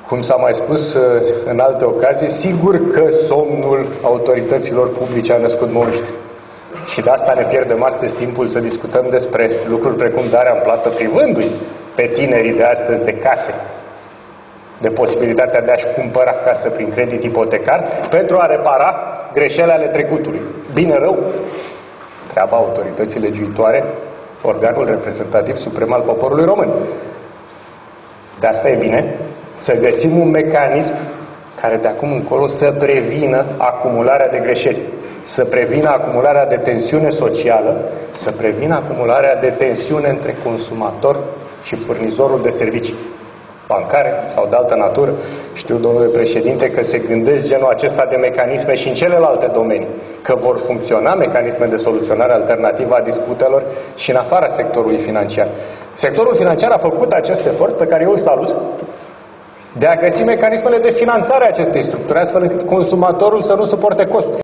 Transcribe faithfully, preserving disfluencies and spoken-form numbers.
Cum s-a mai spus în alte ocazii, sigur că somnul autorităților publice a născut monștri. Și de asta ne pierdem astăzi timpul să discutăm despre lucruri precum darea în plată, privându-i pe tinerii de astăzi de case, de posibilitatea de a-și cumpăra casă prin credit ipotecar, pentru a repara greșelile ale trecutului. Bine rău, treaba autorității legiuitoare, organul reprezentativ suprem al poporului român. De asta e bine să găsim un mecanism care de acum încolo să prevină acumularea de greșeli, să prevină acumularea de tensiune socială, să prevină acumularea de tensiune între consumator și furnizorul de servicii bancare sau de altă natură. Știu, domnule președinte, că se gândesc genul acesta de mecanisme și în celelalte domenii, că vor funcționa mecanisme de soluționare alternativă a disputelor și în afara sectorului financiar. Sectorul financiar a făcut acest efort, pe care eu îl salut, de a găsi mecanismele de finanțare a acestei structuri, astfel încât consumatorul să nu suporte costuri.